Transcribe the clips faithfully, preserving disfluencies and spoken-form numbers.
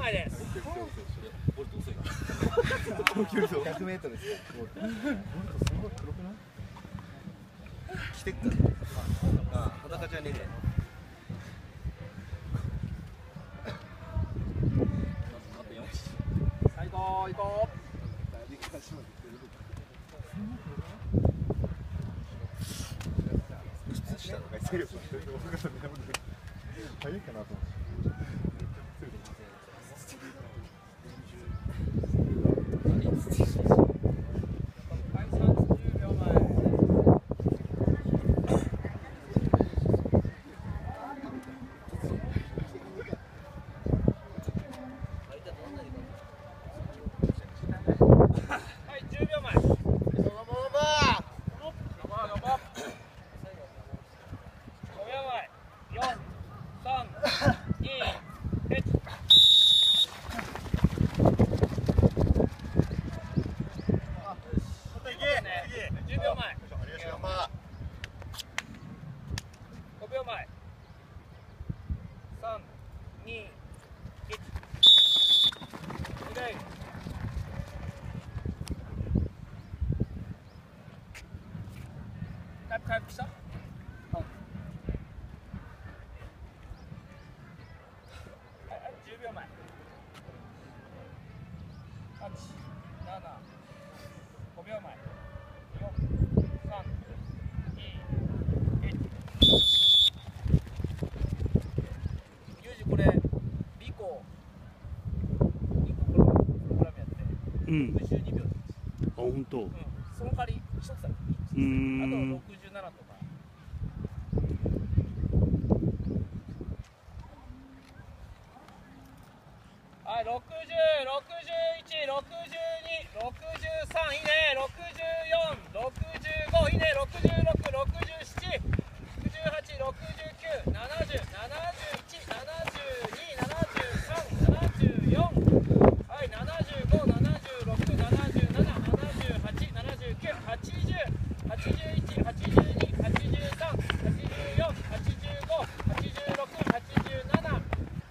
前です。 ボルト遅いな。 ひゃくメートルですか。ボルト。ボルトそんな黒くない？ 着てっから。ああ、裸じゃねえね。 最高行こう。 靴下とかしてるよ。早いかなと思って。 回復した？じゅうびょうまえ。はち、なな、ごびょうまえ。よん、さん、に、いち。ユージこれリコリコプログラムやってうん。 ろくじゅうにびょうです。 あ、本当。うん。 その代わり一つだけ。 うーん。 あとろくじゅうななとか。はい、ろくじゅう、ろくじゅういち、ろくじゅうに、ろくじゅうさん、いいね、ろくじゅうよん、ろくじゅうご、いいね、ろくじゅうろく、ろくじゅうなな、ろくじゅうはち、ろくじゅうきゅう、ななじゅう、ななじゅういち、ななじゅうに、ななじゅうさん、ななじゅうよん、はい、ななじゅうご、ななじゅうろく、ななじゅうなな、ななじゅうはち、ななじゅうきゅう、はちじゅう、はちじゅういち、はちじゅうに、はちじゅうさん、はちじゅうよん、はちじゅうご、はちじゅうろく、はちじゅうなな。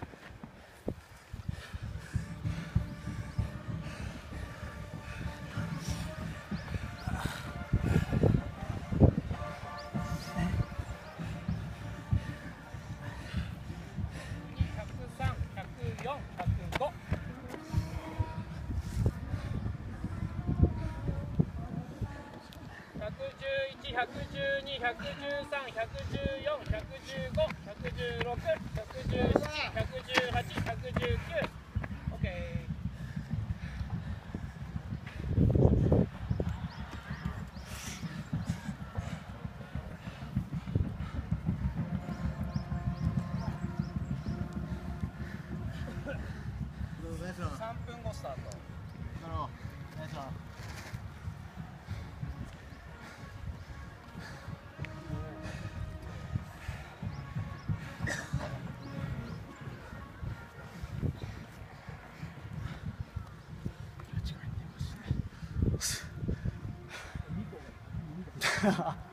ひゃくじゅうに、ひゃくじゅうさん、ひゃくじゅうよん、ひゃくじゅうご、ひゃくじゅうろく、ひゃくじゅうなな、ひゃくじゅうはち、ひゃくじゅうきゅう。オッケー。さんぷんごスタート。 Ha ha ha.